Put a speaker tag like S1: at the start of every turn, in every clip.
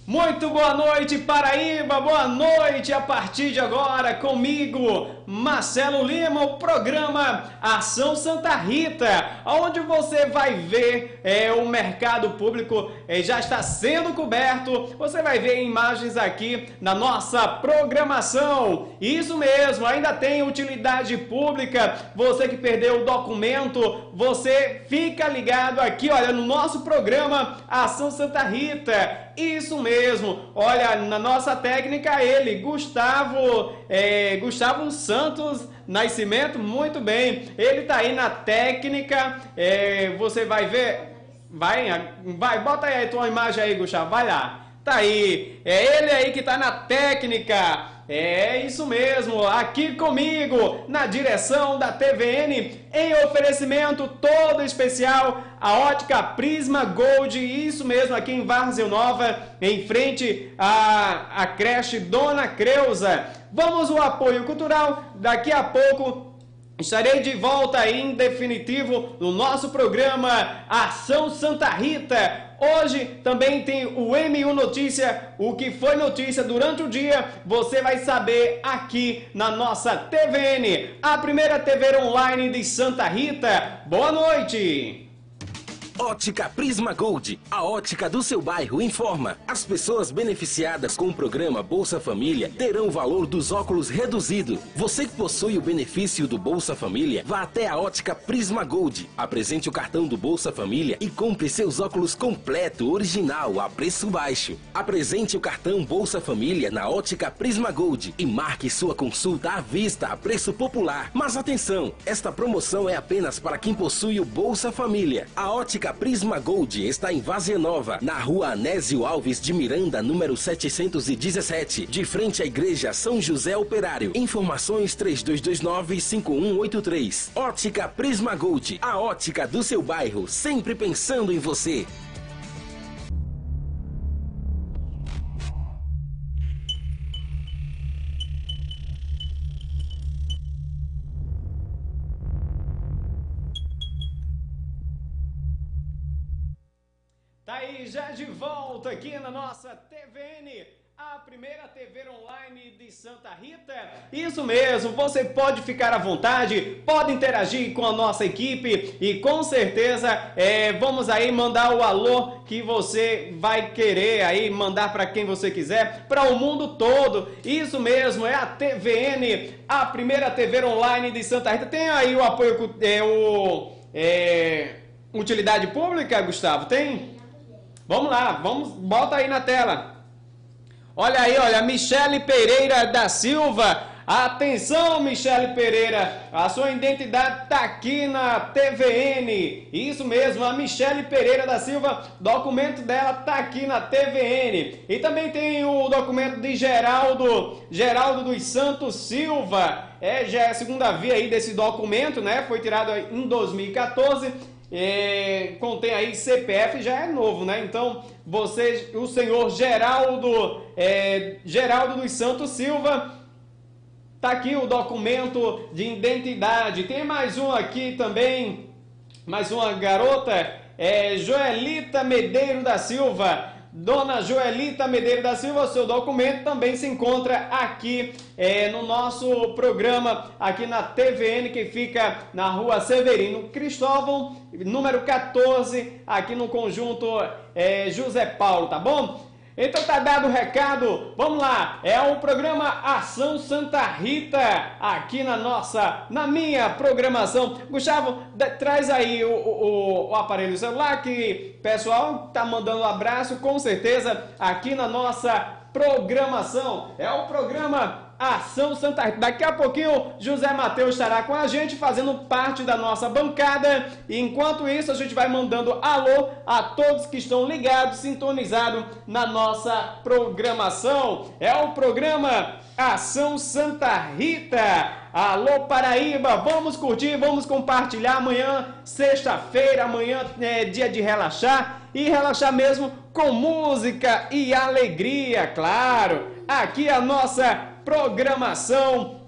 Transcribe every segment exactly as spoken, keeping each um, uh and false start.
S1: Muito boa noite, Paraíba, boa noite a partir de agora comigo, Marcelo Lima, o programa Ação Santa Rita, onde você vai ver é, o mercado público é, já está sendo coberto, você vai ver imagens aqui na nossa programação, isso mesmo, ainda tem utilidade pública, você que perdeu o documento, você fica ligado aqui, olha, no nosso programa Ação Santa Rita, isso mesmo, olha, na nossa técnica ele, Gustavo, é, Gustavo Santos Nascimento, muito bem, ele tá aí na técnica, é, você vai ver, vai, vai, bota aí a tua imagem aí, Gustavo, vai lá, tá aí, é ele aí que tá na técnica, é isso mesmo, aqui comigo, na direção da T V N, em oferecimento todo especial, a Ótica Prisma Gold, isso mesmo, aqui em Várzea Nova, em frente à, à creche Dona Creuza. Vamos ao apoio cultural, daqui a pouco estarei de volta aí, em definitivo no nosso programa Ação Santa Rita. Hoje também tem o M um Notícia, o que foi notícia durante o dia, você vai saber aqui na nossa T V N, a primeira T V online de Santa Rita. Boa noite!
S2: Ótica Prisma Gold, a ótica do seu bairro, informa. As pessoas beneficiadas com o programa Bolsa Família terão o valor dos óculos reduzido. Você que possui o benefício do Bolsa Família, vá até a Ótica Prisma Gold. Apresente o cartão do Bolsa Família e compre seus óculos completo, original, a preço baixo. Apresente o cartão Bolsa Família na Ótica Prisma Gold e marque sua consulta à vista a preço popular. Mas atenção, esta promoção é apenas para quem possui o Bolsa Família. A Ótica Prisma Gold está em Várzea Nova, na rua Anésio Alves de Miranda, número setecentos e dezessete, de frente à igreja São José Operário. Informações três dois dois nove, cinco um oito três. Ótica Prisma Gold, a ótica do seu bairro, sempre pensando em você.
S1: Tá aí, já de volta aqui na nossa T V N, a primeira T V online de Santa Rita. Isso mesmo, você pode ficar à vontade, pode interagir com a nossa equipe e com certeza é, vamos aí mandar o alô que você vai querer aí mandar para quem você quiser, para o mundo todo. Isso mesmo, é a T V N, a primeira T V online de Santa Rita. Tem aí o apoio, é, o, é, utilidade pública, Gustavo? Tem? Vamos lá, vamos, bota aí na tela. Olha aí, olha, Michele Pereira da Silva. Atenção, Michele Pereira, a sua identidade está aqui na T V N. Isso mesmo, a Michele Pereira da Silva, documento dela está aqui na T V N. E também tem o documento de Geraldo, Geraldo dos Santos Silva. É, já é a segunda via aí desse documento, né? Foi tirado em dois mil e quatorze. É, contém aí C P F, já é novo, né? Então, você, o senhor Geraldo, é, Geraldo dos Santos Silva, tá aqui o documento de identidade. Tem mais um aqui também, mais uma garota, é, Joelita Medeiro da Silva. Dona Joelita Medeiro da Silva, seu documento também se encontra aqui é, no nosso programa, aqui na T V N, que fica na rua Severino Cristóvão, número quatorze, aqui no conjunto é, José Paulo, tá bom? Então tá dado o recado, vamos lá, é o programa Ação Santa Rita, aqui na nossa, na minha programação. Gustavo, de, traz aí o, o, o aparelho celular, que o pessoal tá mandando um abraço, com certeza, aqui na nossa programação. É o programa Ação Santa Rita. Daqui a pouquinho, José Mateus estará com a gente, fazendo parte da nossa bancada. E enquanto isso, a gente vai mandando alô a todos que estão ligados, sintonizados na nossa programação. É o programa Ação Santa Rita. Alô Paraíba, vamos curtir, vamos compartilhar. Amanhã, sexta-feira, amanhã é dia de relaxar. E relaxar mesmo com música e alegria, claro. Aqui a nossa programação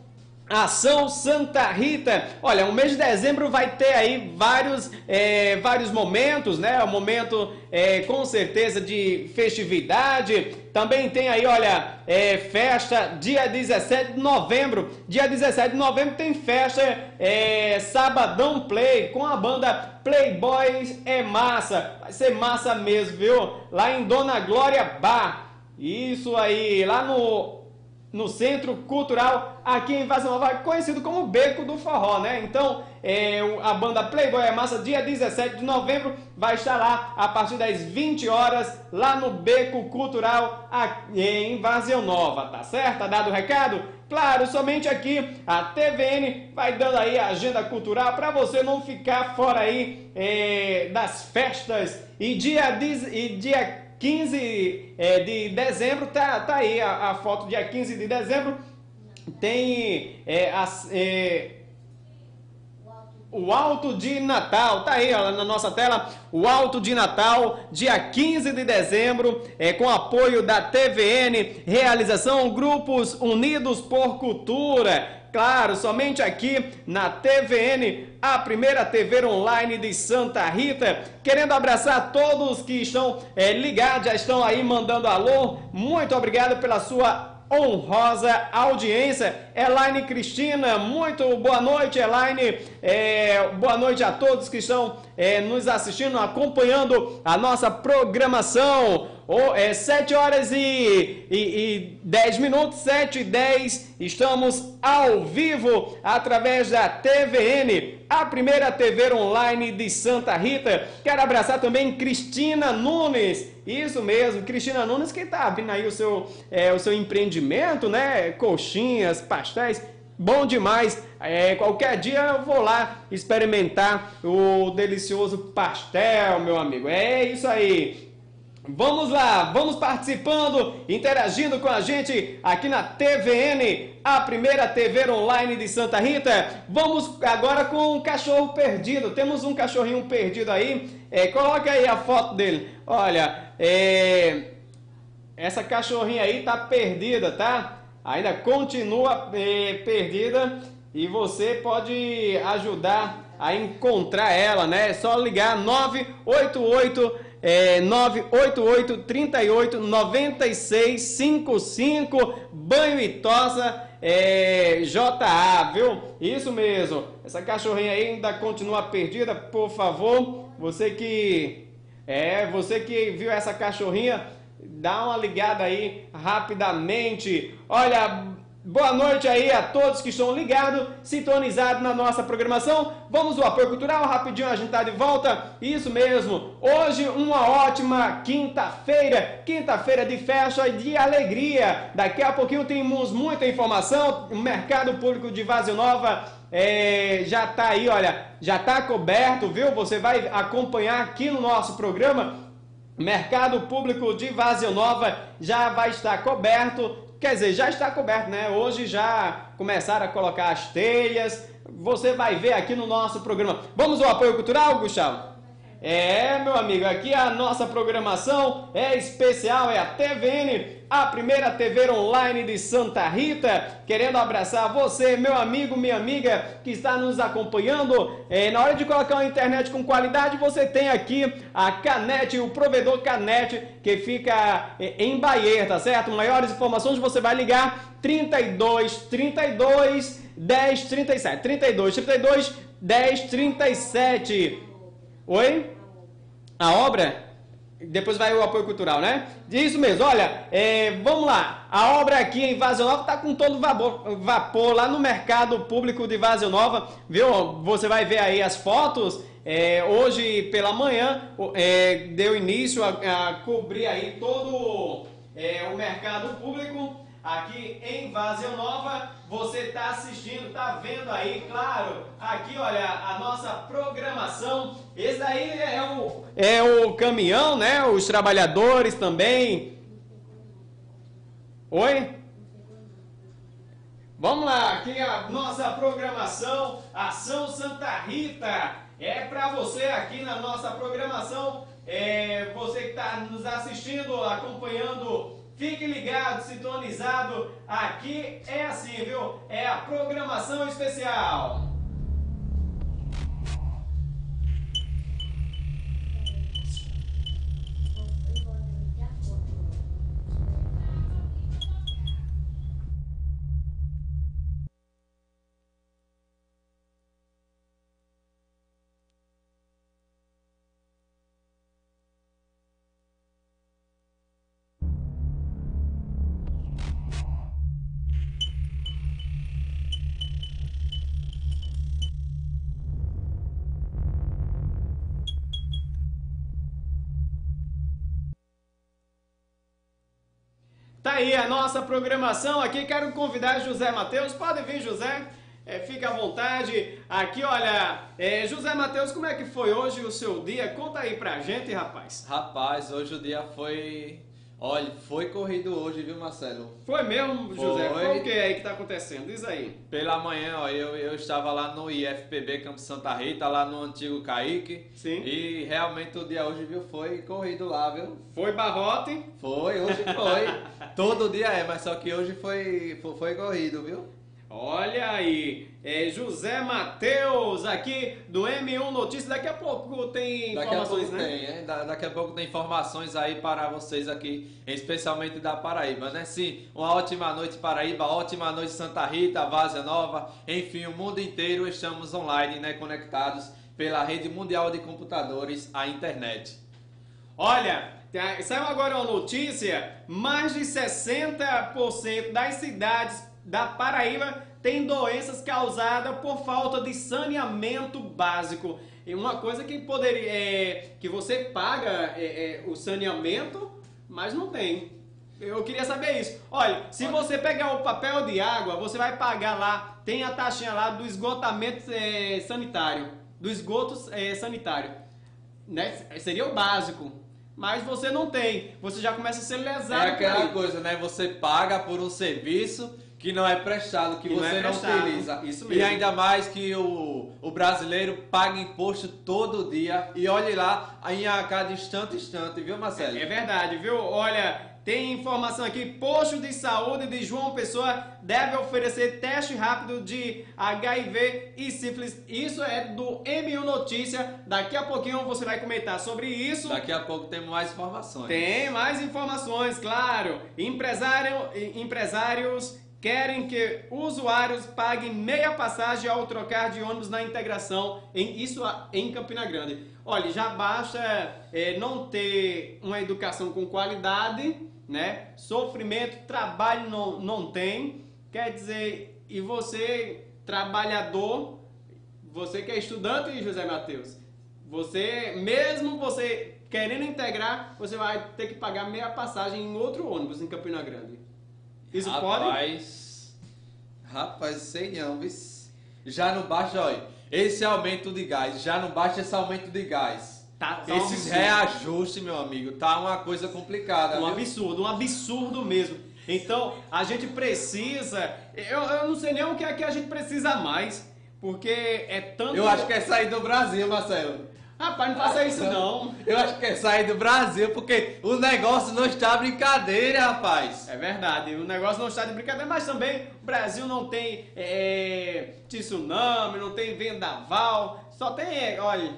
S1: Ação Santa Rita. Olha, o mês de dezembro vai ter aí vários, é, vários momentos, né? O momento, é, com certeza, de festividade. Também tem aí, olha, é, festa dia dezessete de novembro. Dia dezessete de novembro tem festa, é, Sabadão Play, com a banda Playboys é Massa. Vai ser massa mesmo, viu? Lá em Dona Glória Bar. Isso aí, lá no... no Centro Cultural aqui em Vazio Nova, conhecido como Beco do Forró, né? Então, é, a banda Playboy é Massa, dia dezessete de novembro, vai estar lá a partir das vinte horas, lá no Beco Cultural aqui em Vazio Nova, tá certo? Tá dado o recado? Claro, somente aqui a T V N vai dando aí a agenda cultural para você não ficar fora aí é, das festas. E dia, e dia quinze é, de dezembro, tá, tá aí a, a foto, dia quinze de dezembro, tem é, as, é, o Alto de Natal, tá aí ó, na nossa tela, o Alto de Natal, dia quinze de dezembro, é, com apoio da T V N, realização Grupos Unidos por Cultura. Claro, somente aqui na T V N, a primeira T V online de Santa Rita. Querendo abraçar todos que estão é, ligados, já estão aí mandando alô. Muito obrigado pela sua honrosa audiência. Elaine Cristina, muito boa noite, Elaine. É, boa noite a todos que estão é, nos assistindo, acompanhando a nossa programação. Oh, é sete horas e, e, e dez minutos, sete e dez, estamos ao vivo através da T V N, a primeira T V online de Santa Rita. Quero abraçar também Cristina Nunes, isso mesmo, Cristina Nunes que está abrindo aí o seu, é, o seu empreendimento, né? Coxinhas, pastéis, bom demais. É, qualquer dia eu vou lá experimentar o delicioso pastel, meu amigo. É isso aí. Vamos lá, vamos participando, interagindo com a gente aqui na T V N, a primeira T V online de Santa Rita. Vamos agora com um cachorro perdido. Temos um cachorrinho perdido aí. É, coloca aí a foto dele. Olha, é, essa cachorrinha aí tá perdida, tá? Ainda continua é, perdida e você pode ajudar a encontrar ela, né? É só ligar nove oito oito É, nove oito oito, três oito, nove seis cinco cinco, Banho e Tosa é, J A, viu? Isso mesmo. Essa cachorrinha aí ainda continua perdida, por favor. Você que é, você que viu essa cachorrinha, dá uma ligada aí rapidamente. Olha, boa noite aí a todos que estão ligados, sintonizados na nossa programação. Vamos ao apoio cultural, rapidinho a gente tá de volta. Isso mesmo, hoje uma ótima quinta-feira, quinta-feira de festa e de alegria. Daqui a pouquinho temos muita informação. O mercado público de Vazio Nova é, já tá aí, olha, já tá coberto, viu? Você vai acompanhar aqui no nosso programa. Mercado público de Vazio Nova já vai estar coberto. Quer dizer, já está coberto, né? Hoje já começaram a colocar as telhas. Você vai ver aqui no nosso programa. Vamos ao apoio cultural, Gustavo? É, meu amigo, aqui a nossa programação é especial, é a T V N, a primeira T V online de Santa Rita. Querendo abraçar você, meu amigo, minha amiga, que está nos acompanhando. É, na hora de colocar uma internet com qualidade, você tem aqui a Canet, o provedor Canet, que fica em Bahia, tá certo? Maiores informações você vai ligar trinta e dois, trinta e dois, dez, trinta e sete. trinta e dois, trinta e dois, dez, trinta e sete. Oi? A obra? Depois vai o apoio cultural, né? Isso mesmo, olha, é, vamos lá. A obra aqui em Vazio Nova está com todo vapor, vapor lá no mercado público de Vazio Nova, viu? Você vai ver aí as fotos. É, hoje pela manhã é, deu início a, a cobrir aí todo é, o mercado público aqui em Vazio Nova. Você está assistindo, está vendo aí, claro, aqui olha a nossa programação. Esse daí é o, é o caminhão, né? Os trabalhadores também. Oi? Vamos lá, aqui a nossa programação, Ação Santa Rita. É para você aqui na nossa programação, é, você que está nos assistindo, acompanhando Fique ligado, sintonizado. Aqui é assim, viu? É a programação especial. Tá aí a nossa programação aqui. Quero convidar José Matheus. Pode vir, José. É, fica à vontade. Aqui, olha, é, José Matheus, como é que foi hoje o seu dia? Conta aí pra gente, rapaz.
S3: Rapaz, hoje o dia foi... Olha, foi corrido hoje, viu, Marcelo?
S1: Foi mesmo, José?
S3: Foi.
S1: Foi o que aí que tá acontecendo? Diz aí.
S3: Pela manhã, ó, eu, eu estava lá no I F P B Campo Santa Rita, lá no antigo Caique.
S1: Sim.
S3: E realmente o dia hoje, viu, foi corrido lá, viu?
S1: Foi barrote?
S3: Foi, hoje foi. Todo dia é, mas só que hoje foi, foi, foi corrido, viu?
S1: Olha aí, é José Matheus aqui do M um Notícias. Daqui a pouco tem
S3: Daqui a
S1: informações,
S3: pouco
S1: né?
S3: tem, é? Da- Daqui a pouco tem informações aí para vocês aqui, especialmente da Paraíba, né? Sim, uma ótima noite Paraíba, ótima noite Santa Rita, Várzea Nova, enfim, o mundo inteiro estamos online, né? Conectados pela rede mundial de computadores, a internet.
S1: Olha, tá- saiu agora uma notícia, mais de sessenta por cento das cidades da Paraíba têm doenças causadas por falta de saneamento básico. E uma coisa que poderia, é, que você paga é, é, o saneamento, mas não tem. Eu queria saber isso. Olha, se você pegar o papel de água, você vai pagar lá, tem a taxinha lá do esgotamento é, sanitário, do esgoto é, sanitário, né? Seria o básico. Mas você não tem, você já começa a ser lesado.
S3: É
S1: por
S3: aquela
S1: aí.
S3: coisa, né? Você paga por um serviço que não é prestado, que
S1: Que não
S3: você
S1: é
S3: não
S1: prestado.
S3: utiliza.
S1: Isso
S3: E
S1: mesmo.
S3: ainda mais que o, o brasileiro paga imposto todo dia. E olhe lá, em a cada instante, instante, viu, Marcelo?
S1: É verdade, viu? Olha, tem informação aqui, posto de saúde de João Pessoa deve oferecer teste rápido de H I V e sífilis. Isso é do M um Notícia. Daqui a pouquinho você vai comentar sobre isso.
S3: Daqui a pouco temos mais informações.
S1: Tem mais informações, claro. Empresário, empresários querem que usuários paguem meia passagem ao trocar de ônibus na integração, em, isso em Campina Grande. Olha, já basta é, não ter uma educação com qualidade, né? Sofrimento, trabalho não, não tem. Quer dizer, e você, trabalhador, você que é estudante, José Matheus, você, mesmo você querendo integrar, você vai ter que pagar meia passagem em outro ônibus em Campina Grande. Isso pode?
S3: Rapaz, rapaz, sei não, vis. Já não basta, olha, esse aumento de gás, já não basta esse aumento de gás.
S1: Tá, tá um
S3: Esses
S1: absurdo.
S3: reajustes, meu amigo, tá uma coisa complicada,
S1: Um
S3: viu?
S1: absurdo, um absurdo mesmo. Então, a gente precisa, eu, eu não sei nem o que é que a gente precisa mais, porque é tanto...
S3: Eu acho que é sair do Brasil, Marcelo.
S1: Rapaz, não faça isso não.
S3: Eu acho que é sair do Brasil, porque o negócio não está brincadeira, rapaz.
S1: É verdade, o negócio não está de brincadeira, mas também o Brasil não tem é, tsunami, não tem vendaval, só tem, é, olha...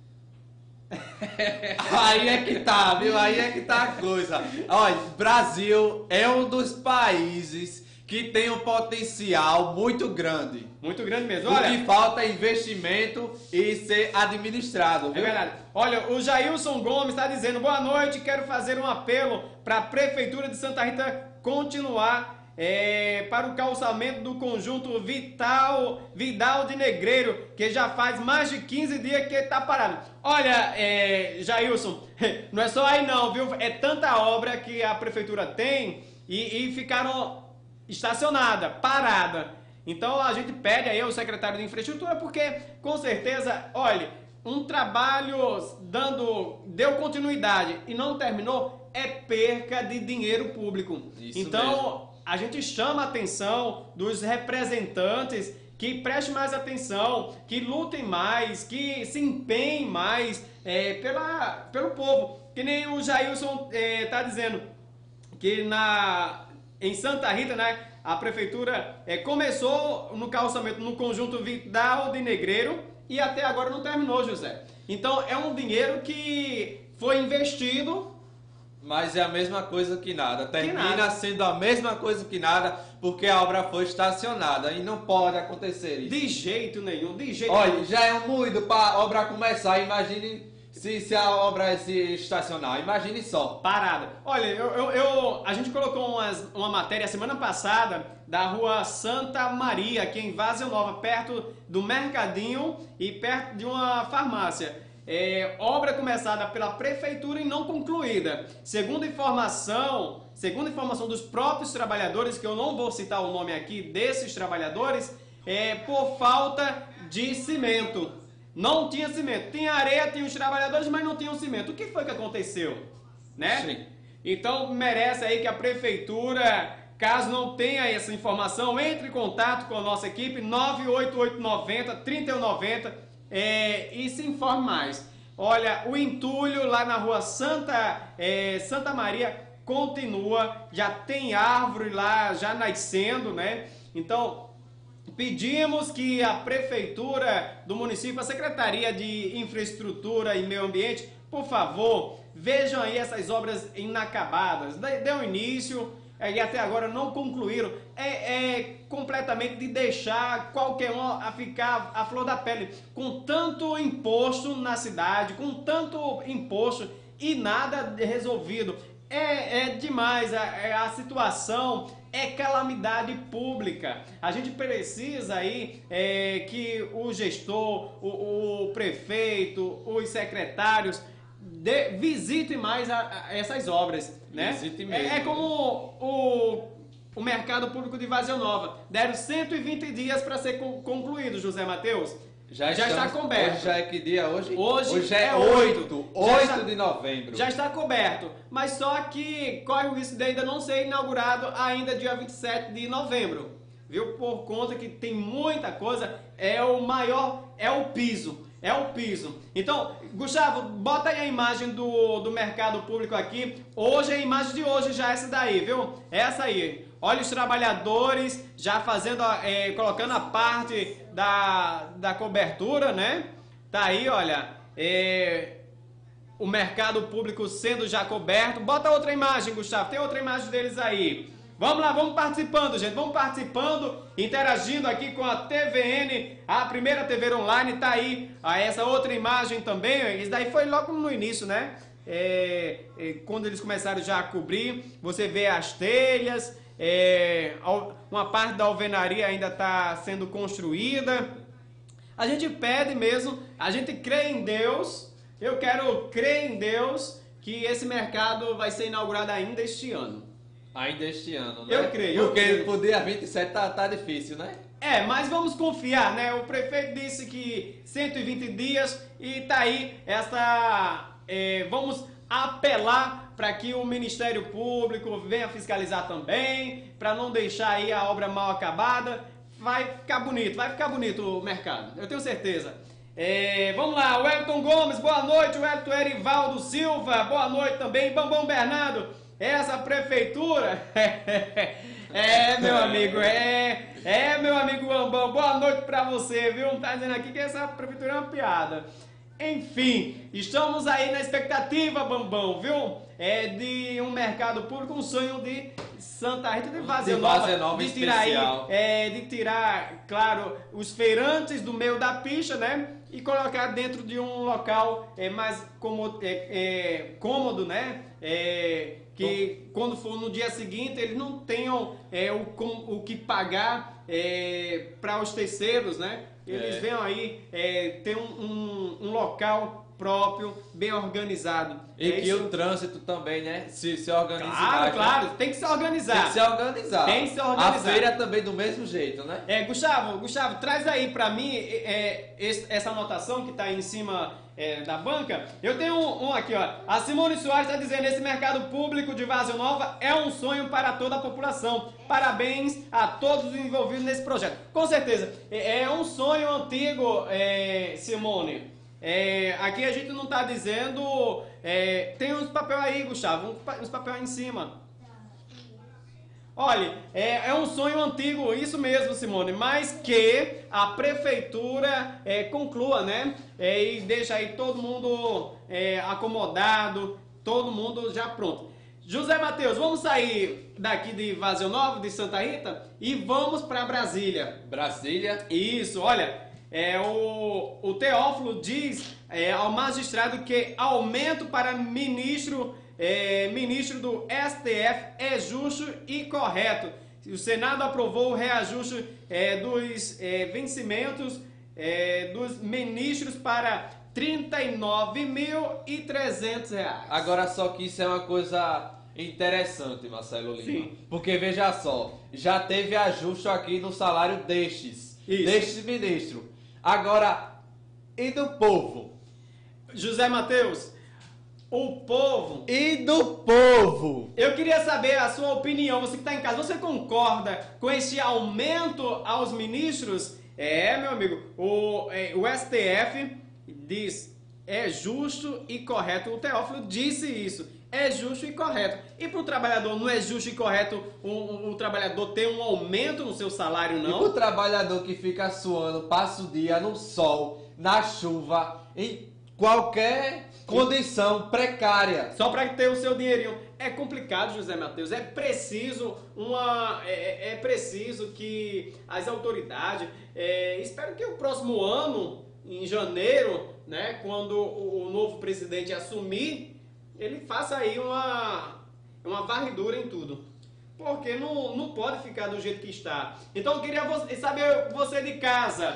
S3: Aí é que tá, viu? Aí é que tá a coisa. Olha, Brasil é um dos países que tem um potencial muito grande.
S1: Muito grande mesmo.
S3: O
S1: Olha,
S3: que falta é investimento e ser administrado,
S1: é
S3: viu?
S1: verdade. Olha, o Jailson Gomes está dizendo, boa noite, quero fazer um apelo para a Prefeitura de Santa Rita continuar é, para o calçamento do conjunto Vital, Vidal de Negreiro, que já faz mais de quinze dias que está parado. Olha, é, Jailson, não é só aí não, viu? É tanta obra que a Prefeitura tem e, e ficaram estacionada, parada. Então a gente pede aí ao secretário de infraestrutura, porque com certeza, olha, um trabalho dando, deu continuidade e não terminou, é perca de dinheiro público.
S3: Isso
S1: então
S3: mesmo.
S1: a gente chama a atenção dos representantes que prestem mais atenção, que lutem mais, que se empenhem mais é, pela, pelo povo. Que nem o Jailson está dizendo, que na, em Santa Rita, né, a prefeitura é, começou no calçamento no conjunto Vidal de Negreiro e até agora não terminou, José. Então é um dinheiro que foi investido.
S3: Mas é a mesma coisa que nada. Termina
S1: que nada.
S3: sendo a mesma coisa que nada, porque a obra foi estacionada e não pode acontecer isso.
S1: De jeito nenhum, de jeito
S3: Olha,
S1: nenhum.
S3: já é um moído para a obra começar. Imagine se, se a obra se estacionar. Imagine só.
S1: Parada. Olha, eu, eu, eu- a gente colocou umas- uma matéria semana passada da rua Santa Maria, aqui em Várzea Nova, perto do Mercadinho e perto de uma farmácia. É, obra começada pela prefeitura e não concluída. Segundo informação, segundo informação dos próprios trabalhadores, que eu não vou citar o nome aqui desses trabalhadores, é por falta de cimento. Não tinha cimento. Tinha areia, tinha os trabalhadores, mas não tinha o cimento. O que foi que aconteceu? Né?
S3: Sim.
S1: Então merece aí que a prefeitura, caso não tenha essa informação, entre em contato com a nossa equipe nove oito oito nove zero, três um nove zero é, e se informe mais. Olha, o entulho lá na rua Santa, é, Santa Maria continua, já tem árvore lá já nascendo, né? Então pedimos que a prefeitura do município, a Secretaria de Infraestrutura e Meio Ambiente, por favor, vejam aí essas obras inacabadas. Deu início e até agora não concluíram. É, é completamente de deixar qualquer um a ficar à flor da pele. Com tanto imposto na cidade, com tanto imposto e nada resolvido. É, é demais, a, a situação é calamidade pública. A gente precisa aí é, que o gestor, o, o prefeito, os secretários de, visitem mais a, a essas obras, né?
S3: Visite mesmo.
S1: É, é como o, o mercado público de Várzea Nova. Deram cento e vinte dias para ser con- concluído, José Matheus. Já, já está
S3: estamos-
S1: coberto.
S3: Hoje já é que dia hoje?
S1: Hoje
S3: é
S1: é
S3: oito.
S1: oito. Já está-
S3: oito de novembro.
S1: Já está coberto, mas só que corre o risco de ainda não ser inaugurado ainda dia vinte e sete de novembro, viu? Por conta que tem muita coisa, é o maior, é o piso, é o piso. Então, Gustavo, bota aí a imagem do, do mercado público aqui. Hoje, a imagem de hoje já é essa daí, viu? Essa aí. Olha os trabalhadores já fazendo, é, colocando a parte da, da cobertura, né? Tá aí, olha, é, o mercado público sendo já coberto. Bota outra imagem, Gustavo, tem outra imagem deles aí. Vamos lá, vamos participando, gente, vamos participando, interagindo aqui com a T V N, a primeira T V online, tá aí, ah, essa outra imagem também, isso daí foi logo no início, né? É, é, quando eles começaram já a cobrir, você vê as telhas, é, al- uma parte da alvenaria ainda está sendo construída. A gente pede mesmo, a gente crê em Deus, eu quero crer em Deus que esse mercado vai ser inaugurado ainda este ano.
S3: Ainda este ano, né?
S1: Eu creio, eu
S3: Porque
S1: creio.
S3: pro dia vinte e sete tá, tá difícil, né?
S1: É, mas vamos confiar, né? O prefeito disse que cento e vinte dias e tá aí essa... é, vamos apelar para que o Ministério Público venha fiscalizar também, para não deixar aí a obra mal acabada. Vai ficar bonito, vai ficar bonito o mercado, eu tenho certeza. É, vamos lá, Wellington Gomes, boa noite. Wellington Erivaldo Silva, boa noite também. Bambam Bernardo, essa prefeitura... É, meu amigo, é, é, meu amigo Bambam, boa noite pra você, viu? Tá dizendo aqui que essa prefeitura é uma piada. Enfim, estamos aí na expectativa, Bambam, viu? É de um mercado público, um sonho de Santa Rita de Várzea
S3: De
S1: Nova,
S3: Várzea Nova
S1: de tirar aí,
S3: especial.
S1: é, de tirar, claro, os feirantes do meio da pista, né? E colocar dentro de um local é, mais cômodo, é, é, cômodo, né? É, que quando for no dia seguinte eles não tenham é, o, com- o que pagar é, para os terceiros, né? Eles
S3: É.
S1: venham aí é, ter um, um- um local próprio, bem organizado.
S3: E
S1: É
S3: que
S1: isso?
S3: o trânsito também, né? Se, se organize
S1: Claro,
S3: mais, né?
S1: claro, tem que se organizar.
S3: Tem que se organizar.
S1: Tem que se organizar.
S3: A feira também do mesmo jeito, né?
S1: É, Gustavo, Gustavo, traz aí pra mim é, esse- essa anotação que tá aí em cima é, da banca. Eu tenho um, um aqui, ó. A Simone Soares está dizendo: esse mercado público de Várzea Nova é um sonho para toda a população. Parabéns a todos os envolvidos nesse projeto. Com certeza, é, é um sonho antigo, é, Simone. É, aqui a gente não tá dizendo. É, tem uns papel aí, Gustavo, uns pa- uns papel aí em cima. Olha, é, é um sonho antigo, isso mesmo, Simone, mas que a prefeitura é, conclua, né? É, e deixa aí todo mundo é, acomodado, todo mundo já pronto. José Matheus, vamos sair daqui de Vazio Novo, de Santa Rita, e vamos para Brasília.
S3: Brasília?
S1: Isso, olha, é, o, o Teófilo diz é, ao magistrado que aumento para ministro... É, ministro do S T F é justo e correto. O Senado aprovou o reajuste é, dos é, vencimentos é, dos ministros para trinta e nove mil e trezentos reais.
S3: Agora só que isso é uma coisa interessante, Marcelo Lima.
S1: Sim.
S3: Porque veja só, já teve ajuste aqui no salário destes,
S1: Isso.
S3: destes ministros. Agora, e do povo?
S1: José Matheus, o povo...
S3: E do povo?
S1: Eu queria saber a sua opinião, você que está em casa, você concorda com esse aumento aos ministros? É, meu amigo, o, é, o S T F diz, é justo e correto, o Teófilo disse isso, é justo e correto. E para o trabalhador não é justo e correto o, o, o trabalhador ter um aumento no seu salário, não?
S3: E para o trabalhador que fica suando, passa o dia no sol, na chuva, em qualquer condição precária.
S1: Só para ter o seu dinheirinho. É complicado, José Matheus. É preciso uma, é, é preciso que as autoridades, é, espero que o próximo ano, em janeiro, né, quando o, o novo presidente assumir, ele faça aí uma, uma varredura em tudo. Porque não, não pode ficar do jeito que está. Então eu queria você, saber, você de casa,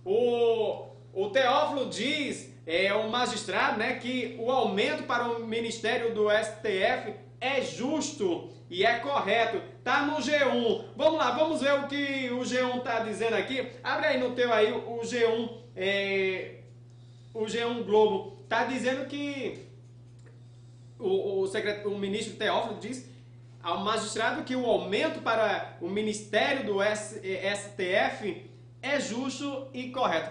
S1: o, o Teófilo diz... É o magistrado, né, que o aumento para o Ministério do S T F é justo e é correto. Tá no G um. Vamos lá, vamos ver o que o G um tá dizendo aqui. Abre aí no teu aí o G um, é, o G um Globo. Tá dizendo que o, o, secret, o ministro Teófilo diz ao magistrado que o aumento para o Ministério do S T F é justo e correto.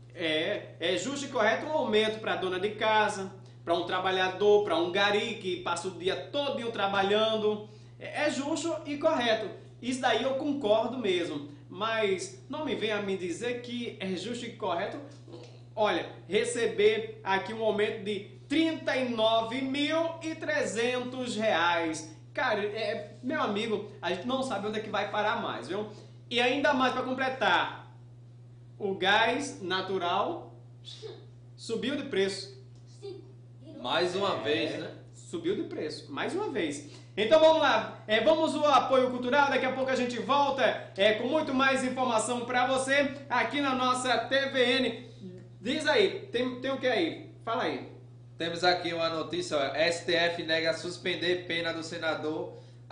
S1: É, é justo e correto um aumento para a dona de casa, para um trabalhador, para um gari que passa o dia todo trabalhando. É, é justo e correto. Isso daí eu concordo mesmo. Mas não me venha me dizer que é justo e correto, olha, receber aqui um aumento de trinta e nove mil e trezentos reais. Cara, é, meu amigo, a gente não sabe onde é que vai parar mais, viu? E ainda mais para completar. O gás natural subiu de preço.
S3: Mais uma
S1: é,
S3: vez, né?
S1: Subiu de preço, mais uma vez. Então vamos lá, é, vamos ao apoio cultural, daqui a pouco a gente volta é, com muito mais informação para você aqui na nossa T V N. Diz aí, tem, tem o que aí? Fala aí.
S3: Temos aqui uma notícia, ó, S T F nega suspender pena do senador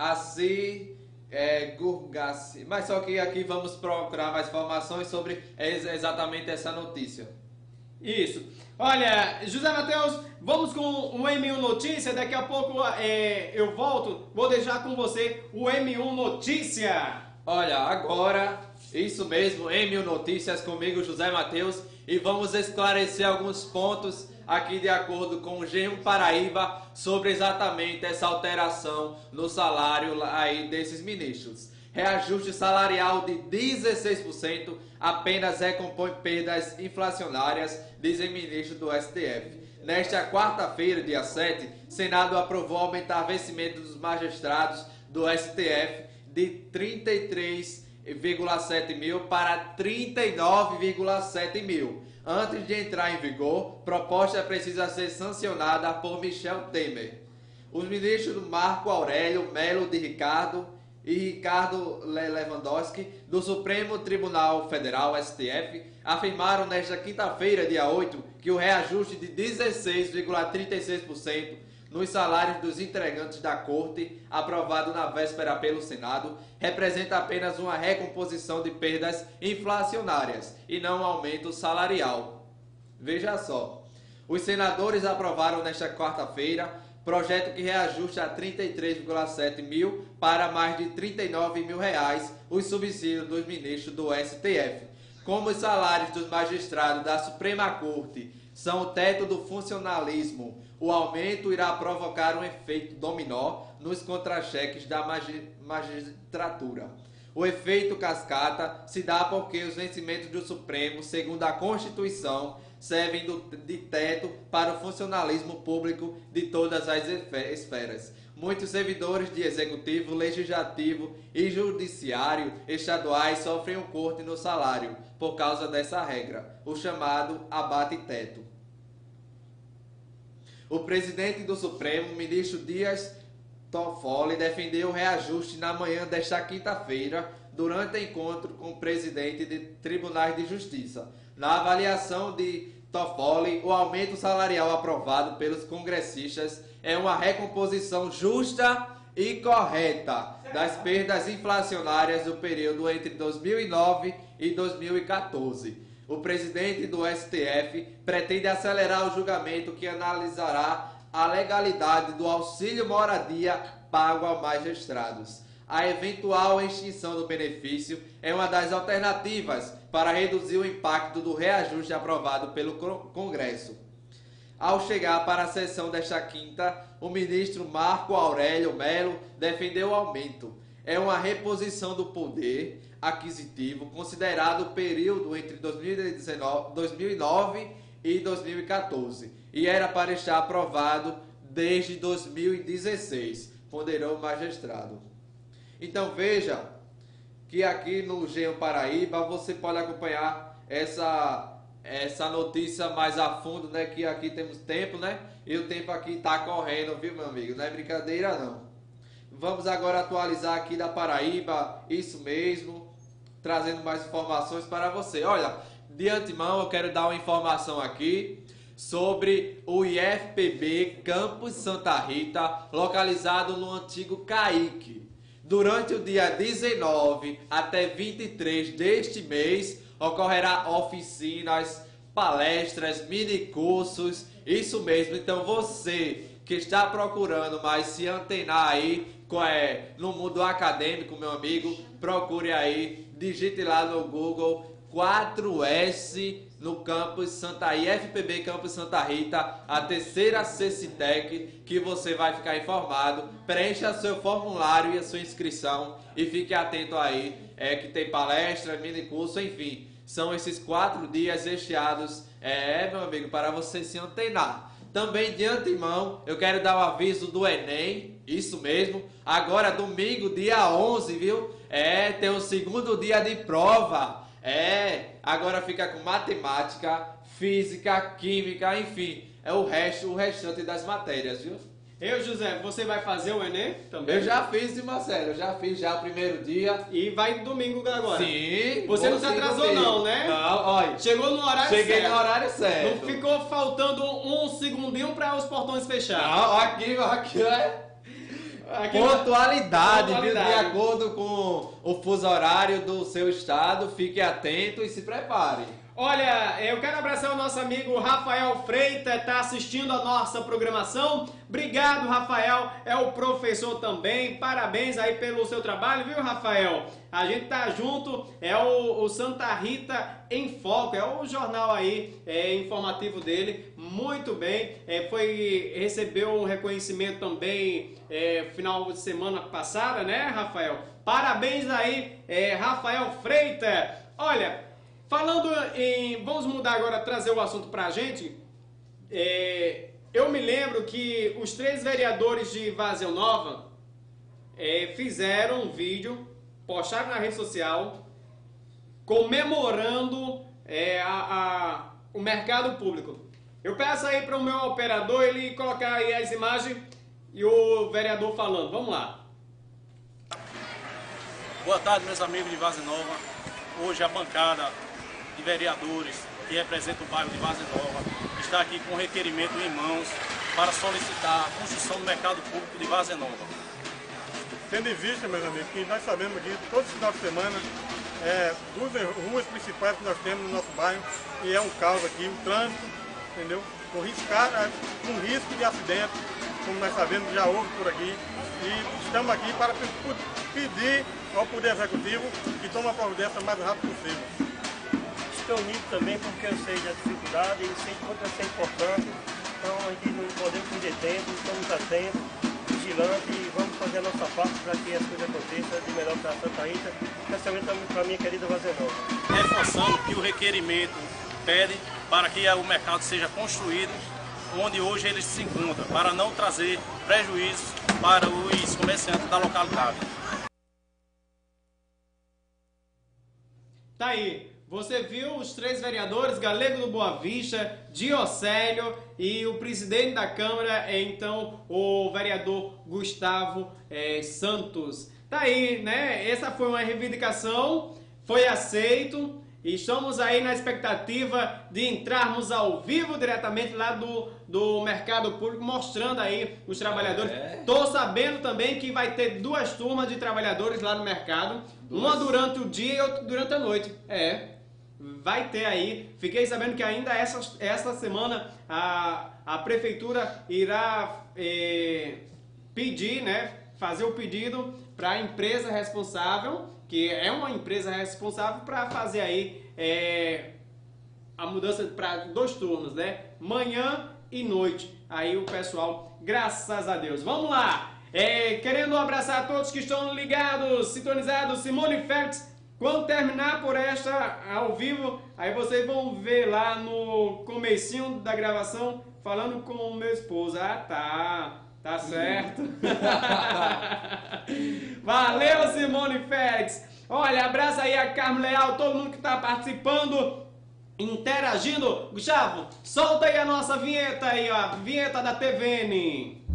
S3: Assi É, Gurgassi. Mas só que aqui vamos procurar mais informações sobre exatamente essa notícia.
S1: Isso. Olha, José Matheus, vamos com o M um Notícia. Daqui a pouco é, eu volto. Vou deixar com você o M um Notícia.
S3: Olha, agora, isso mesmo, M um Notícias comigo, José Matheus. E vamos esclarecer alguns pontos aqui de acordo com o G um Paraíba sobre exatamente essa alteração no salário aí desses ministros. Reajuste salarial de dezesseis por cento apenas recompõe perdas inflacionárias, dizem ministro do S T F. Nesta quarta-feira, dia sete, Senado aprovou aumentar o vencimento dos magistrados do S T F de trinta e três vírgula sete mil para trinta e nove vírgula sete mil. Antes de entrar em vigor, proposta precisa ser sancionada por Michel Temer. Os ministros Marco Aurélio Melo de Ricardo e Ricardo Lewandowski, do Supremo Tribunal Federal, S T F, afirmaram nesta quinta-feira, dia oito, que o reajuste de dezesseis vírgula trinta e seis por cento nos salários dos integrantes da Corte, aprovado na véspera pelo Senado, representa apenas uma recomposição de perdas inflacionárias e não um aumento salarial. Veja só, os senadores aprovaram nesta quarta-feira projeto que reajusta a trinta e três vírgula sete mil para mais de trinta e nove mil reais os subsídios dos ministros do S T F. Como os salários dos magistrados da Suprema Corte são o teto do funcionalismo, O aumento irá provocar um efeito dominó nos contra-cheques da magi magistratura. O efeito cascata se dá porque os vencimentos do Supremo, segundo a Constituição, servem do, de teto para o funcionalismo público de todas as esferas. Muitos servidores de executivo, legislativo e judiciário estaduais sofrem um corte no salário por causa dessa regra, o chamado abate-teto. O presidente do Supremo, ministro Dias Toffoli, defendeu o reajuste na manhã desta quinta-feira, durante encontro com o presidente de tribunais de justiça. Na avaliação de Toffoli, o aumento salarial aprovado pelos congressistas é uma recomposição justa e correta das perdas inflacionárias do período entre dois mil e nove e dois mil e quatorze. O presidente do S T F pretende acelerar o julgamento que analisará a legalidade do auxílio moradia pago aos magistrados. A eventual extinção do benefício é uma das alternativas para reduzir o impacto do reajuste aprovado pelo Congresso. Ao chegar para a sessão desta quinta, o ministro Marco Aurélio Melo defendeu o aumento. É uma reposição do poder aquisitivo considerado o período entre dois mil e nove e dois mil e quatorze e era para estar aprovado desde dois mil e dezesseis, ponderou o magistrado. Então veja que aqui no G um Paraíba você pode acompanhar essa, essa notícia mais a fundo, né? Que aqui temos tempo, né? E o tempo aqui tá correndo, viu, meu amigo? Não é brincadeira, não. Vamos agora atualizar aqui da Paraíba, isso mesmo, trazendo mais informações para você. Olha, de antemão eu quero dar uma informação aqui sobre o I F P B Campus Santa Rita, localizado no antigo Caique. Durante o dia dezenove até vinte e três deste mês, ocorrerá oficinas, palestras, minicursos, isso mesmo. Então você que está procurando mais se antenar aí é, no mundo acadêmico, meu amigo, procure aí, digite lá no Google quatro S no campus Santa I F P B Campus Santa Rita, a terceira CECITEC, que você vai ficar informado. Preencha seu formulário e a sua inscrição e fique atento aí, é que tem palestra, mini curso, enfim, são esses quatro dias recheados, é, meu amigo, para você se antenar. Também de antemão, eu quero dar o aviso do Enem, isso mesmo, agora domingo, dia onze, viu? É, tem o segundo dia de prova. É, agora fica com matemática, física, química, enfim, é o resto, o restante das matérias, viu?
S1: Eu, José, você vai fazer o Enem também?
S3: Eu já fiz, Marcelo, eu já fiz já o primeiro dia.
S1: E vai domingo agora?
S3: Sim.
S1: Você não se atrasou não, né?
S3: Não, olha.
S1: Chegou no horário
S3: Cheguei
S1: certo.
S3: no horário certo.
S1: Não ficou faltando um segundinho para os portões fecharem.
S3: Não, aqui, aqui é...
S1: Aqui
S3: pontualidade,
S1: pontualidade.
S3: Viu? De acordo com o fuso horário do seu estado, fique atento e se prepare.
S1: Olha, eu quero abraçar o nosso amigo Rafael Freitas, está assistindo a nossa programação. Obrigado, Rafael, é o professor também. Parabéns aí pelo seu trabalho, viu, Rafael? A gente tá junto, é o, o Santa Rita em Foco, é o jornal aí é, informativo dele. Muito bem, é, foi, recebeu um reconhecimento também é, final de semana passada, né, Rafael? Parabéns aí, é, Rafael Freitas. Olha, falando em... Vamos mudar agora, trazer o assunto pra gente. É, eu me lembro que os três vereadores de Várzea Nova é, fizeram um vídeo, postaram na rede social, comemorando é, a, a, o mercado público. Eu peço aí para o meu operador ele colocar aí as imagens e o vereador falando. Vamos lá.
S4: Boa tarde, meus amigos de Várzea Nova. Hoje a bancada de vereadores que representa o bairro de Várzea Nova está aqui com um requerimento em mãos para solicitar a construção do mercado público de Várzea Nova.
S5: Tendo em vista, meus amigos, que nós sabemos que todo final de semana é duas ruas principais que nós temos no nosso bairro e é um caos aqui, um trânsito, entendeu? Com risco, com risco de acidente, como nós sabemos, já houve por aqui. E estamos aqui para pedir ao Poder Executivo que tome a providência o mais rápido possível.
S6: Estou unido também porque eu sei da dificuldade e sei quanto é importante Então a gente não podemos perder tempo, estamos atentos, vigilantes e vamos fazer a nossa parte para que as coisas aconteçam de melhor para Santa Rita, especialmente para a minha querida Várzea Nova.
S4: Reforçando que o requerimento pede para que o mercado seja construído onde hoje ele se encontra, para não trazer prejuízos para os comerciantes da localidade.
S1: Tá aí, você viu os três vereadores, Galego do Boa Vista, Diocélio e o presidente da Câmara, então o vereador Gustavo é, Santos. Tá aí, né? Essa foi uma reivindicação, foi aceito. E estamos aí na expectativa de entrarmos ao vivo diretamente lá do, do mercado público, mostrando aí os trabalhadores.
S3: É.
S1: Tô sabendo também que vai ter duas turmas de trabalhadores lá no mercado. Duas. Uma durante o dia e outra durante a noite. É, vai ter aí. Fiquei sabendo que ainda essa, essa semana a, a prefeitura irá é, pedir, né, fazer o pedido para a empresa responsável, que é uma empresa responsável para fazer aí é, a mudança para dois turnos, né? Manhã e noite. Aí o pessoal, graças a Deus. Vamos lá! É, querendo abraçar a todos que estão ligados, sintonizados. Simone Félix, quando terminar por esta ao vivo, aí vocês vão ver lá no comecinho da gravação, falando com o meu esposo. Ah, tá. Tá certo. Valeu, Simone Félix. Olha, abraça aí a Carmo Leal, todo mundo que tá participando, interagindo. Gustavo, solta aí a nossa vinheta aí, ó. Vinheta da T V N.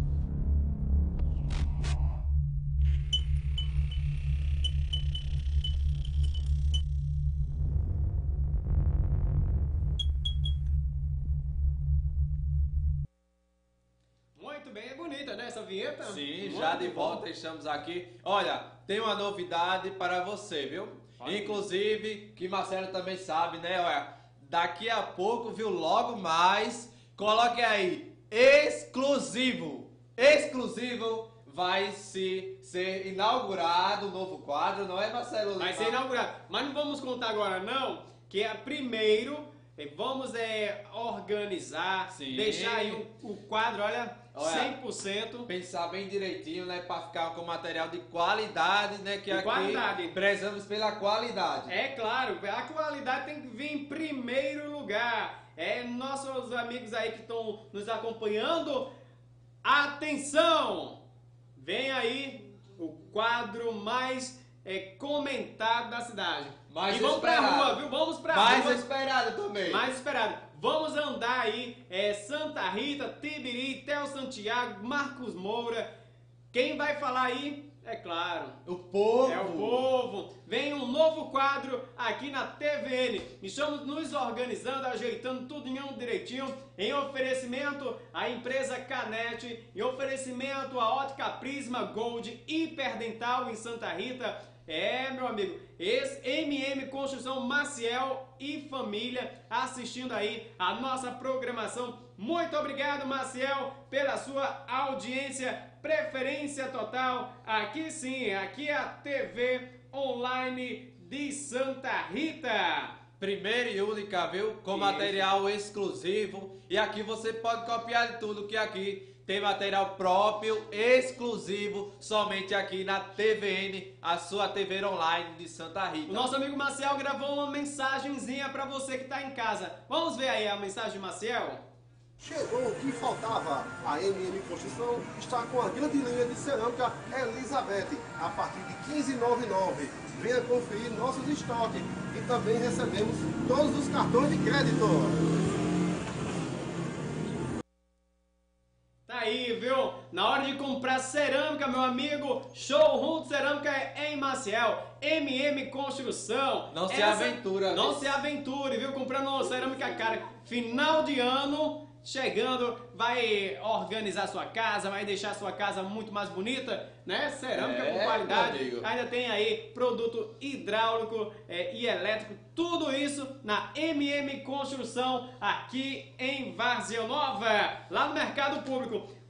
S1: Bem, é bonita, né, essa vinheta?
S3: Sim,
S1: Muito
S3: já de
S1: bom.
S3: volta estamos aqui. Olha, tem uma novidade para você, viu?
S1: Olha.
S3: Inclusive, que Marcelo também sabe, né? Olha, daqui a pouco, viu, logo mais, coloque aí, exclusivo, exclusivo, vai se ser inaugurado o novo quadro, não é, Marcelo?
S1: Vai ser inaugurado. Mas não vamos contar agora, não, que é primeiro... Vamos é, organizar,
S3: Sim.
S1: deixar aí o, o quadro, olha,
S3: Olha,
S1: cem por cento.
S3: Pensar bem direitinho, né? Para ficar com material de qualidade, né? Que
S1: De
S3: aqui
S1: qualidade.
S3: prezamos pela qualidade.
S1: É claro, a qualidade tem que vir em primeiro lugar. É, nossos amigos aí que estão nos acompanhando, atenção! Vem aí o quadro mais é, comentado da cidade.
S3: Mais
S1: e vamos pra
S3: esperado.
S1: rua, viu? Vamos pra
S3: Mais
S1: rua.
S3: esperado também.
S1: Mais esperado. Vamos andar aí, é, Santa Rita, Tibiri, Theo Santiago, Marcos Moura. Quem vai falar aí? É claro.
S3: O povo.
S1: É o povo. Vem um novo quadro aqui na T V N. Estamos nos organizando, ajeitando tudo em um direitinho. Em oferecimento à empresa Canete, em oferecimento à Ótica Prisma Gold, Hiperdental em Santa Rita. É, meu amigo, esse M M Construção Maciel e família assistindo aí a nossa programação. Muito obrigado, Maciel, pela sua audiência, preferência total. Aqui sim, aqui é a T V Online de Santa Rita.
S3: Primeira e única, viu? Com
S1: Isso.
S3: material exclusivo. E aqui você pode copiar de tudo que aqui tem material próprio, exclusivo, somente aqui na T V N, a sua T V online de Santa Rita.
S1: O nosso amigo Maciel gravou uma mensagenzinha para você que está em casa. Vamos ver aí a mensagem de Maciel?
S7: Chegou o que faltava. A M M Construção está com a grande linha de cerâmica Elizabeth, a partir de quinze reais e noventa e nove centavos. Venha conferir nossos estoques e também recebemos todos os cartões de crédito.
S1: Tá aí, viu? Na hora de comprar cerâmica, meu amigo, showroom de cerâmica é em Maciel, M M Construção.
S3: Não se
S1: Essa-
S3: aventura,
S1: Não
S3: viu?
S1: se aventure, viu? Comprando uma cerâmica cara. Final de ano, chegando, vai organizar sua casa, vai deixar sua casa muito mais bonita, né? Cerâmica
S3: É,
S1: com
S3: meu
S1: qualidade.
S3: amigo.
S1: Ainda tem aí produto hidráulico é, e elétrico, tudo isso na M M Construção, aqui em Várzea Nova, lá no Mercado Público.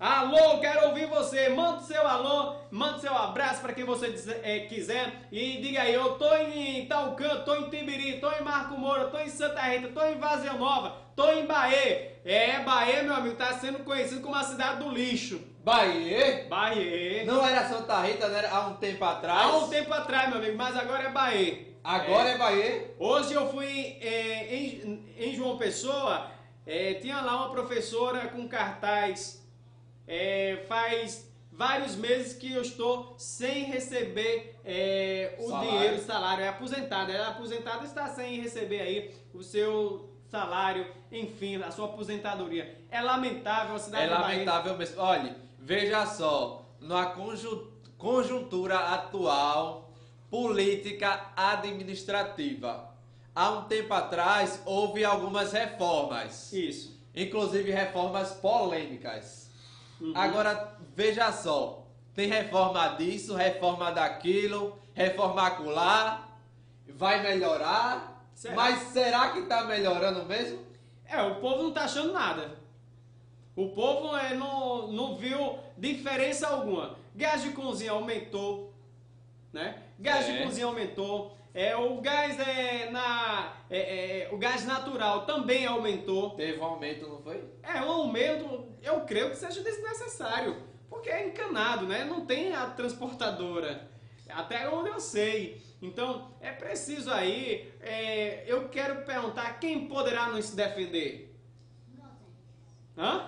S1: Alô, quero ouvir você. Manda o seu alô, manda o seu abraço para quem você dizer, é, quiser. E diga aí, eu tô em tal canto, tô em Tibiri, tô em Marco Moura, tô em Santa Rita, tô em Vazia Nova, tô em Bahia. É, Bahia, meu amigo, tá sendo conhecido como a cidade do lixo.
S3: Bahia?
S1: Bahia.
S3: Não era Santa Rita, né? Há um tempo atrás?
S1: Há um tempo atrás, meu amigo, mas agora é Bahia.
S3: Agora é, é Bahia?
S1: Hoje eu fui é, em, em João Pessoa, é, tinha lá uma professora com cartaz. É, faz vários meses que eu estou sem receber é, o
S3: salário.
S1: dinheiro, o salário. É aposentada. Ela é aposentada, está sem receber aí o seu salário, enfim, a sua aposentadoria. É lamentável a cidade
S3: É
S1: de Bahia.
S3: lamentável mesmo. Olha, veja só, na conjuntura atual, política administrativa. Há um tempo atrás houve algumas reformas.
S1: Isso.
S3: Inclusive reformas polêmicas. Uhum. Agora, veja só, tem reforma disso, reforma daquilo, reforma acolá, vai melhorar, será? Mas será que está melhorando mesmo?
S1: É, o povo não está achando nada. O povo é, não, não viu diferença alguma. Gás de cozinha aumentou, né? Gás é. de cozinha aumentou. É, o gás é na é, é, o gás natural também aumentou.
S3: Teve um aumento, não foi?
S1: É, um aumento, eu creio que seja desnecessário, porque é encanado, né? Não tem a transportadora, até onde eu sei. Então, é preciso aí, é, eu quero perguntar, quem poderá nos defender? Hã?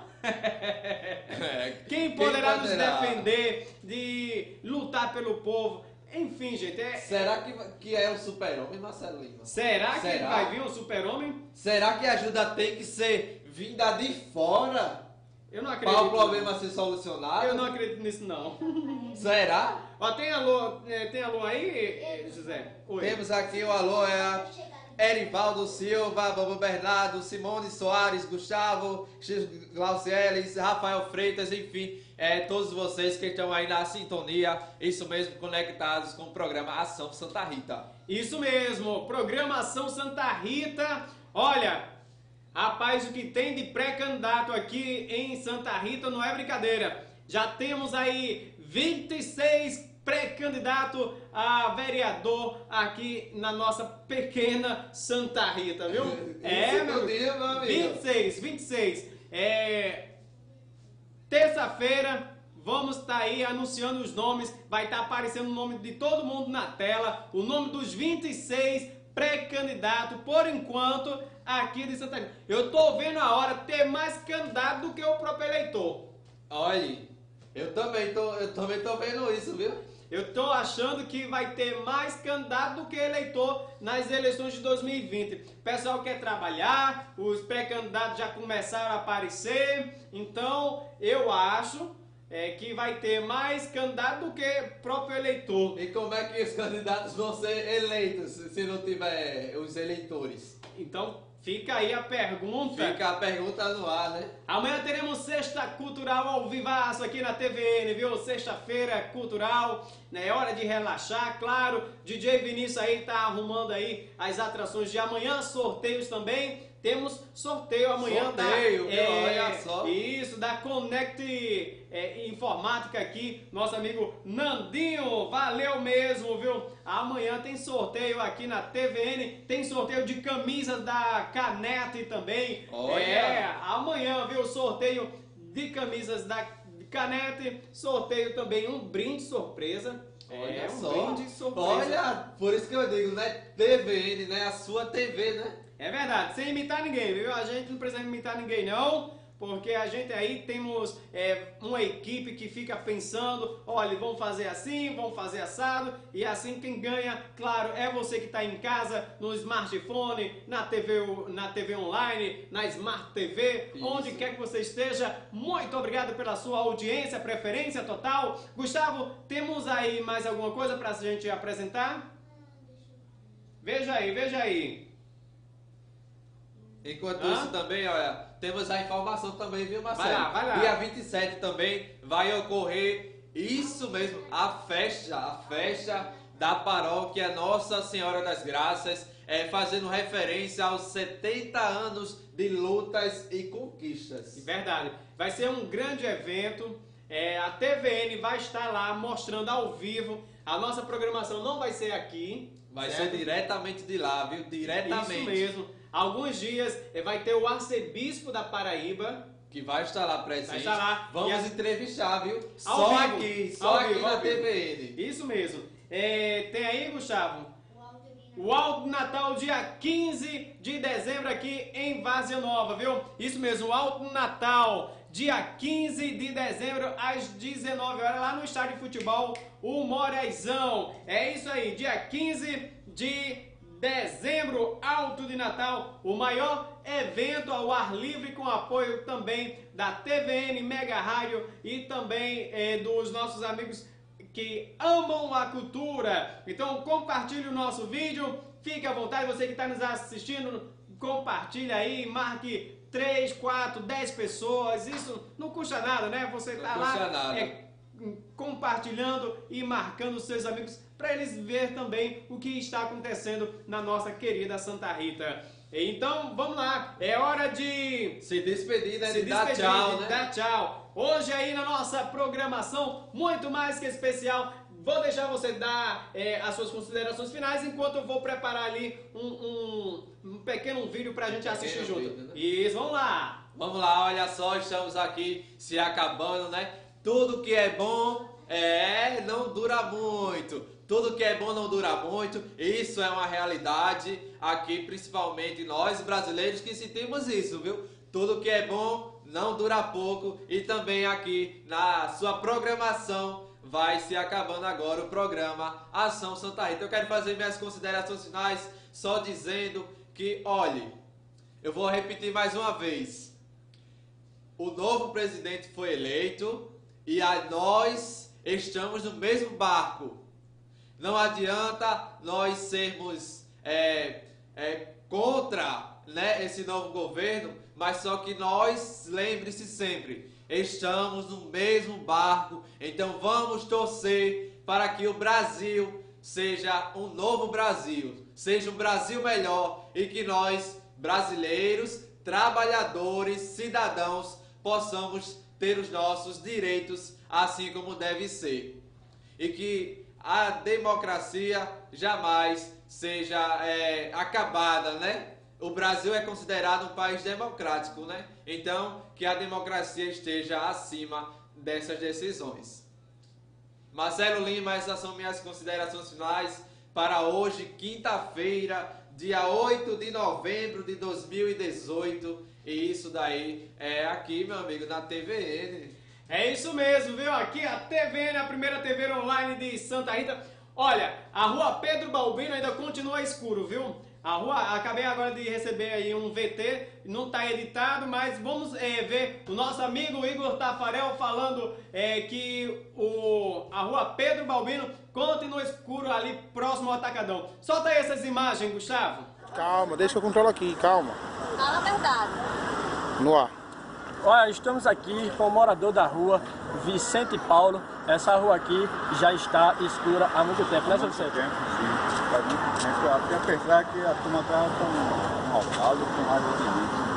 S1: Quem poderá, quem poderá nos defender de lutar pelo povo? Enfim, gente, é...
S3: Será que, que é o super-homem, Marcelo Lima?
S1: Será, Será que vai vir um super-homem?
S3: Será que a ajuda tem que ser vinda de fora?
S1: Eu não acredito.
S3: Para o problema não. ser solucionado?
S1: Eu não acredito nisso, não.
S3: Será?
S1: Ó, tem alô, tem alô aí, José? Oi.
S3: Temos aqui o alô, é a Erivaldo Silva, Bobo Bernardo, Simone Soares, Gustavo, Glaucieles, Rafael Freitas, enfim, é, todos vocês que estão aí na sintonia, isso mesmo, conectados com o programa Ação Santa Rita.
S1: Isso mesmo, programa Ação Santa Rita. Olha, rapaz, o que tem de pré-candidato aqui em Santa Rita não é brincadeira. Já temos aí vinte e seis pré-candidato a vereador aqui na nossa pequena Santa Rita, viu?
S3: É, meu dia, meu amigo.
S1: vinte e seis, vinte e seis. É... Terça-feira, vamos estar tá aí anunciando os nomes. Vai estar tá aparecendo o nome de todo mundo na tela. O nome dos vinte e seis pré-candidatos, por enquanto, aqui de Santa Rita. Eu tô vendo a hora de ter mais candidato do que o próprio eleitor.
S3: Olha, eu também tô, eu também tô vendo isso, viu?
S1: Eu tô achando que vai ter mais candidato do que eleitor nas eleições de dois mil e vinte. O pessoal quer trabalhar, os pré-candidatos já começaram a aparecer, então eu acho é, que vai ter mais candidato do que próprio eleitor.
S3: E como é que os candidatos vão ser eleitos se não tiver os eleitores?
S1: Então fica aí a pergunta.
S3: Fica a pergunta no ar, né?
S1: Amanhã teremos Sexta Cultural ao vivaço aqui na T V N, viu? Sexta-feira cultural, né? É hora de relaxar, claro. D J Vinícius aí tá arrumando aí as atrações de amanhã, sorteios também. Temos sorteio amanhã.
S3: Sorteio,
S1: da, é,
S3: olha só.
S1: Isso, da Connect é, Informática aqui, nosso amigo Nandinho, valeu mesmo, viu? Amanhã tem sorteio aqui na T V N, tem sorteio de camisas da Canete também.
S3: Olha.
S1: É, amanhã, viu? Sorteio de camisas da Canete, sorteio também um brinde surpresa.
S3: Olha
S1: é, um
S3: só.
S1: brinde surpresa.
S3: Olha, por isso que eu digo, né? T V N, né? A sua T V, né?
S1: É verdade, sem imitar ninguém, viu? A gente não precisa imitar ninguém, não, porque a gente aí temos é, uma equipe que fica pensando, olha, vamos fazer assim, vamos fazer assado, e assim quem ganha, claro, é você que está em casa, no smartphone, na T V, na T V online, na Smart T V, isso. Onde quer que você esteja. Muito obrigado pela sua audiência, preferência total. Gustavo, temos aí mais alguma coisa para a gente apresentar? Veja aí, veja aí.
S3: Enquanto
S1: Hã?
S3: isso também, olha, temos a informação também, viu, Marcelo?
S1: Vai lá, vai lá.
S3: Dia vinte e sete também vai ocorrer, isso mesmo, a festa, a festa da paróquia Nossa Senhora das Graças, é, fazendo referência aos setenta anos de lutas e conquistas.
S1: Verdade. Vai ser um grande evento. É, a T V N vai estar lá mostrando ao vivo. A nossa programação não vai ser aqui.
S3: Vai
S1: certo?
S3: ser diretamente de lá, viu? Diretamente.
S1: Isso mesmo. Alguns dias é, vai ter o arcebispo da Paraíba.
S3: Que vai estar lá presente.
S1: Vai estar lá.
S3: Vamos
S1: a...
S3: entrevistar, viu?
S1: Ao
S3: Só
S1: vivo.
S3: aqui, só
S1: Ao
S3: aqui
S1: vivo,
S3: na
S1: ao vivo.
S3: T V N.
S1: Isso mesmo. É, tem aí, Gustavo? O Alto Natal, dia quinze de dezembro aqui em Várzea Nova, viu? Isso mesmo, o Alto Natal, dia quinze de dezembro às dezenove horas, lá no estádio de futebol, o Moraizão. É isso aí, dia quinze de dezembro, Alto de Natal, o maior evento ao ar livre com apoio também da T V N, Mega Rádio e também é, dos nossos amigos que amam a cultura. Então compartilhe o nosso vídeo, fique à vontade, você que está nos assistindo, compartilhe aí, marque três, quatro, dez pessoas, isso não custa nada, né? Você está lá é, compartilhando e marcando os seus amigos para eles ver também o que está acontecendo na nossa querida Santa Rita. Então vamos lá, é hora de
S3: se despedir, né?
S1: Se
S3: de dar
S1: despedir,
S3: tchau,
S1: de
S3: né?
S1: dar tchau. Hoje aí na nossa programação, muito mais que especial, vou deixar você dar é, as suas considerações finais, enquanto eu vou preparar ali um, um, um pequeno vídeo pra gente assistir junto.
S3: Vídeo, né?
S1: Isso, vamos lá!
S3: Vamos lá, olha só, estamos aqui se acabando, né? Tudo que é bom, é, não dura muito. Tudo que é bom não dura muito, isso é uma realidade aqui, principalmente nós brasileiros que sentimos isso, viu? Tudo que é bom não dura pouco e também aqui na sua programação vai se acabando agora o programa Ação Santa Rita. Eu quero fazer minhas considerações finais só dizendo que, olhe, eu vou repetir mais uma vez, o novo presidente foi eleito e a nós estamos no mesmo barco. Não adianta nós sermos é, é, contra, né, esse novo governo, mas só que nós, lembre-se sempre, estamos no mesmo barco, então vamos torcer para que o Brasil seja um novo Brasil, seja um Brasil melhor e que nós, brasileiros, trabalhadores, cidadãos, possamos ter os nossos direitos assim como deve ser. E que a democracia jamais seja é, acabada, né? O Brasil é considerado um país democrático, né? Então, que a democracia esteja acima dessas decisões. Marcelo Lima, essas são minhas considerações finais para hoje, quinta-feira, dia oito de novembro de dois mil e dezoito. E isso daí é aqui, meu amigo, na T V N.
S1: É isso mesmo, viu? Aqui a T V N, a primeira T V online de Santa Rita. Olha, a rua Pedro Balbino ainda continua escuro, viu? A rua, acabei agora de receber aí um V T, não está editado, mas vamos é, ver o nosso amigo Igor Tafarel falando é, que o, a rua Pedro Balbino continua escuro ali próximo ao Atacadão. Solta aí essas imagens, Gustavo.
S8: Calma, deixa que eu controlo aqui, calma.
S9: Fala a verdade.
S8: No ar.
S10: Olha, estamos aqui com o morador da rua Vicente Paulo. Essa rua aqui já está escura há muito tempo, né, seu Vicente?
S11: Tempo, sim. Faz muito tempo. Eu até pensar que a turma estava com mal caldo, com raiva de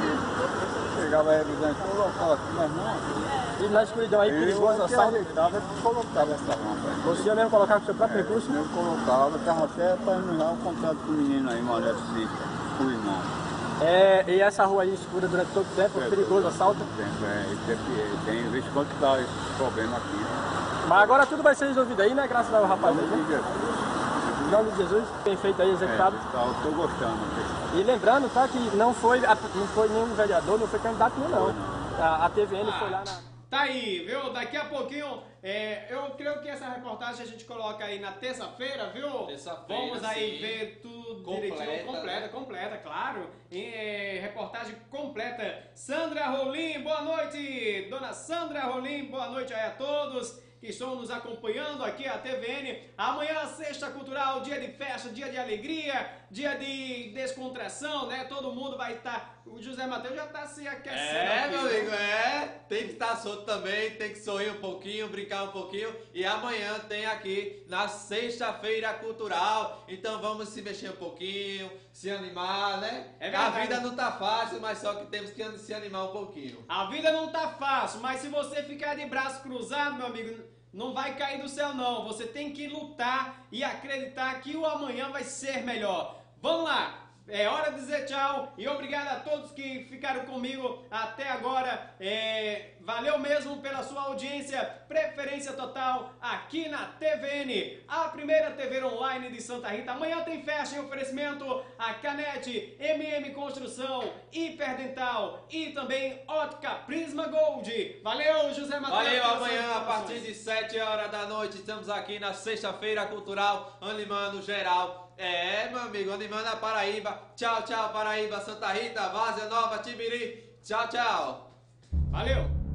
S11: mim. Chegava aí avisando todo local aqui, mas não.
S10: E na escuridão aí, perigoso, assalto?
S11: Eu colocava essa rampa.
S10: O senhor mesmo colocava com o seu próprio recurso?
S11: Eu colocava, estava até para anular o contrato com o menino aí, Moleque Cita, o irmão.
S10: É, e essa rua aí escura durante todo o tempo, é, perigoso, assalto?
S11: Tempo, é, tem, tem visto quanto está esse problema aqui.
S10: Mas agora tudo vai ser resolvido aí, né? Graças ao rapaz aí, né? Em nome de Jesus, bem feito aí, executado.
S11: É, tá, eu tô gostando.
S10: E lembrando, tá, que não foi, não foi nenhum vereador, não foi candidato nenhum, não. A, a T V N foi lá na...
S1: Tá aí, viu? Daqui a pouquinho, é, eu creio que essa reportagem a gente coloca aí na terça-feira, viu?
S3: Terça-feira,
S1: vamos aí
S3: sim.
S1: ver tudo
S3: Completa,
S1: direitinho, completa,
S3: né?
S1: completa, claro. E, é, reportagem completa. Sandra Rolim, boa noite! Dona Sandra Rolim, boa noite aí a todos. que estão nos acompanhando aqui a T V N. Amanhã, sexta cultural, dia de festa, dia de alegria, dia de descontração, né? Todo mundo vai estar... O José Matheus já está se aquecendo.
S3: É,
S1: aqui,
S3: meu
S1: né?
S3: amigo, é. Tem que estar solto também, tem que sorrir um pouquinho, brincar um pouquinho. E amanhã tem aqui na sexta-feira cultural. Então vamos se mexer um pouquinho, se animar, né?
S1: É
S3: a
S1: verdade.
S3: vida não tá fácil, mas só que temos que se animar um pouquinho.
S1: A vida não tá fácil, mas se você ficar de braço cruzado, meu amigo, não vai cair do céu não. Você tem que lutar e acreditar que o amanhã vai ser melhor. Vamos lá! É hora de dizer tchau e obrigado a todos que ficaram comigo até agora. É, valeu mesmo pela sua audiência, preferência total aqui na T V N, a primeira T V online de Santa Rita. Amanhã tem festa em oferecimento a Canete, M M Construção, Hiperdental e também Ótica Prisma Gold. Valeu, José Matheus.
S3: Valeu, amanhã a partir de sete horas da noite estamos aqui na sexta-feira cultural, animando geral. É, meu amigo, animando a Paraíba. Tchau, tchau, Paraíba, Santa Rita, Várzea Nova, Tibiri. Tchau, tchau.
S1: Valeu.